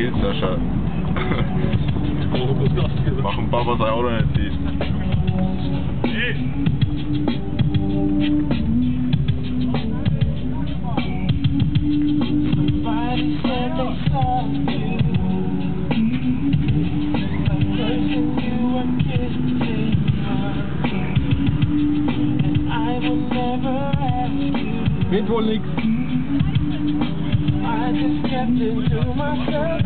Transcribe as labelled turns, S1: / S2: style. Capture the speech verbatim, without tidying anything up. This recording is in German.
S1: geht's, Sascha? Machen Papa sein Auto nicht sieht.
S2: Wird wohl nix.